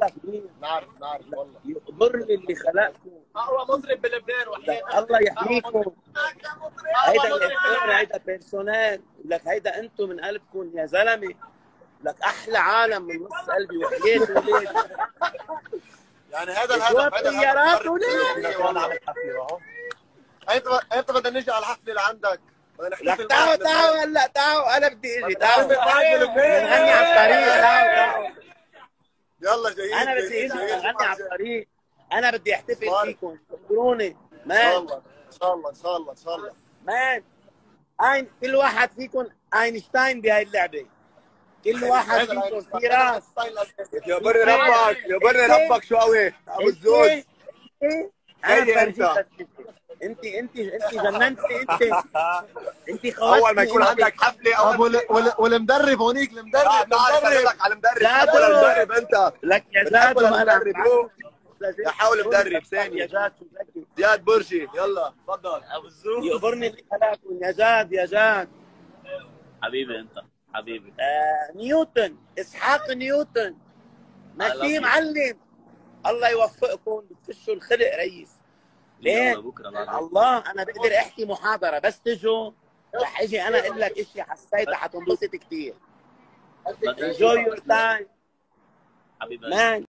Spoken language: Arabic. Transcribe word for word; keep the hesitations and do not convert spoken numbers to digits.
الله كبير. نعرف نعرف والله. يقدرني اللي خلقكم. اقوى مطرب بلبنان وحياة الله يحميكم. هيدا الانسان، هيدا بيرسونال. لك هيدا انتم من قلبكم يا زلمه. لك احلى عالم من نص قلبي وحياتي وليدي. يعني هذا الهدف، هذا الطيارات وليه؟ وانا عامل حفله اهو. امتى امتى بدنا نيجي على الحفله اللي عندك؟ بدنا لك تعوا تعوا هلا تعوا، انا بدي اجي. تعوا نغني على الطريق. تعوا تعوا يلا جايين. انا بدي اجي نغني على الطريق. انا بدي احتفل فيكم. خبروني مان. ان شاء الله ان شاء الله ان شاء الله مان. أين كل واحد فيكم اينشتاين بهاي اللعبه. كل واحد فيكم في راس. يا بري ربك، يا بري ربك شو قوي ابو الزوز. انا انت انت انت انت جننتي. انت انت خواتي. اول ما يكون عندك حفله اول والمدرب هونيك. المدرب المدرب على المدرب. المدرب انت لك يا زاد المدرب. يا حول مدرب ثاني. يا جاد زياد برجي. يلا تفضل ابو الزوز. يقبرني اللي خلاكم يا جاد. يا جاد حبيبي انت حبيبي. آه نيوتن، اسحاق نيوتن. ماشي معلم. الله يوفقكم. بتفشوا الخلق ريس. ليه؟ الله انا بقدر احكي محاضره بس تجوا رح اجي انا اقول لك اشي حسيتها حتنبسط كثير. enjoy your time حبيبي man.